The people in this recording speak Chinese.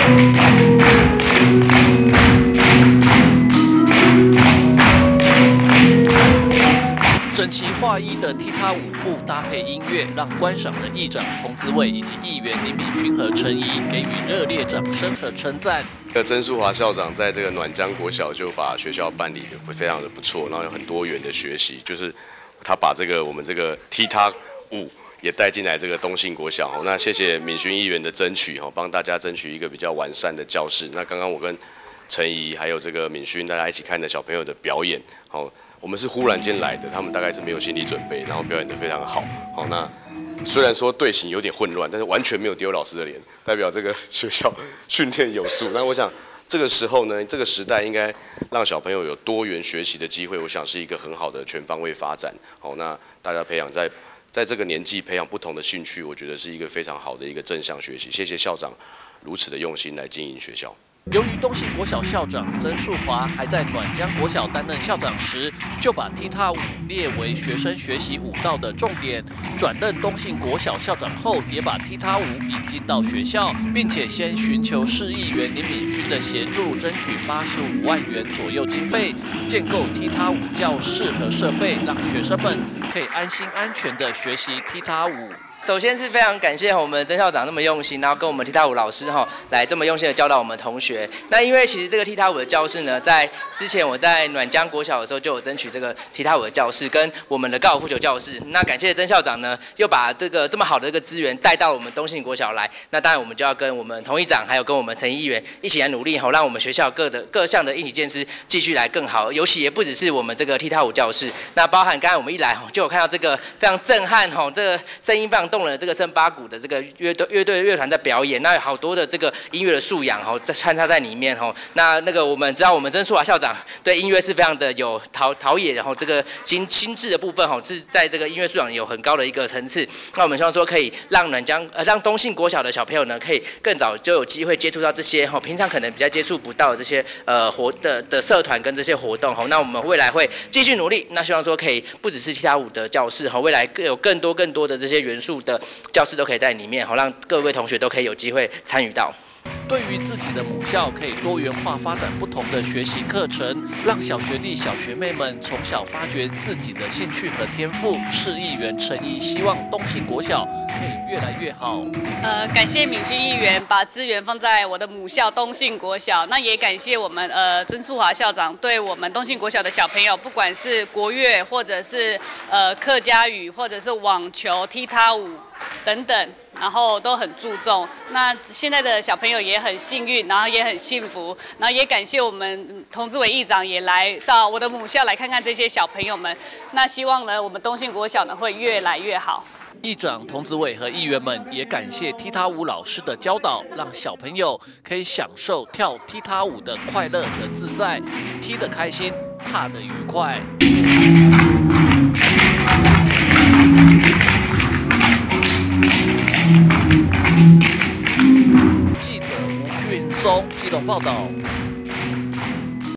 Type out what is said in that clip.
整齐划一的踢踏舞步搭配音乐，让观赏的议长童子伟以及议员林敏勋和陈怡给予热烈掌声和称赞。 曾淑华校长在这个暖江国小就把学校办理的非常的不错，然后有很多元的学习，就是他把我们这个踢踏舞也带进来这个东信国小。那谢谢敏勋议员的争取，帮大家争取一个比较完善的教室。那刚刚我跟陈怡还有这个敏勋大家一起看的小朋友的表演，我们是忽然间来的，他们大概是没有心理准备，然后表演得非常好。那虽然说队形有点混乱，但是完全没有丢老师的脸，代表这个学校训练有素。那我想这个时候呢，这个时代应该让小朋友有多元学习的机会，我想是一个很好的全方位发展。那大家培养在这个年纪培养不同的兴趣，我觉得是一个非常好的一个正向学习。谢谢校长如此的用心来经营学校。 由于东信国小校长曾淑华还在暖江国小担任校长时，就把踢踏舞列为学生学习舞蹈的重点。转任东信国小校长后，也把踢踏舞引进到学校，并且先寻求市议员林敏勋的协助，争取85万元左右经费，建构踢踏舞教室和设备，让学生们可以安心安全地学习踢踏舞。 首先是非常感谢我们曾校长那么用心，然后跟我们踢踏舞老师来这么用心的教导我们同学。那因为其实这个踢踏舞的教室呢，在之前我在暖江国小的时候就有争取这个踢踏舞的教室跟我们的高尔夫球教室。那感谢曾校长呢，又把这么好的一个资源带到我们东信国小来。那当然我们就要跟我们童议长还有跟我们陈议员一起来努力让我们学校各项的硬体建设继续来更好。尤其也不只是我们这个踢踏舞教室，那包含刚才我们一来就有看到这个非常震撼这个声音非常动人的这个森巴鼓的这个乐团在表演，那有好多的这个音乐的素养穿插在里面那个我们知道我们曾淑华校长对音乐是非常的有陶冶，这个心智的部分是在这个音乐素养有很高的一个层次。那我们希望说可以让让东信国小的小朋友呢，可以更早就有机会接触到这些平常可能比较接触不到的这些的社团跟这些活动那我们未来会继续努力，那希望说可以不只是踢踏舞的教室未来有更多的这些元素的教室都可以在里面让各位同学都可以有机会参与到。 对于自己的母校，可以多元化发展不同的学习课程，让小学弟、小学妹们从小发掘自己的兴趣和天赋。市议员陈怡希望东信国小可以越来越好。 感谢敏勋议员把资源放在我的母校东信国小，那也感谢我们曾淑华校长对我们东信国小的小朋友，不管是国乐或者是客家语，或者是网球、踢踏舞等等。然后都很注重，那现在的小朋友也很幸运，然后也很幸福，然后也感谢我们童子伟议长也来到我的母校来看看这些小朋友们。那希望呢，我们东信国小呢会越来越好。 议长童子伟和议员们也感谢踢踏舞老师的教导，让小朋友可以享受跳踢踏舞的快乐和自在，踢得开心，踏得愉快。记者吴俊松基隆报道。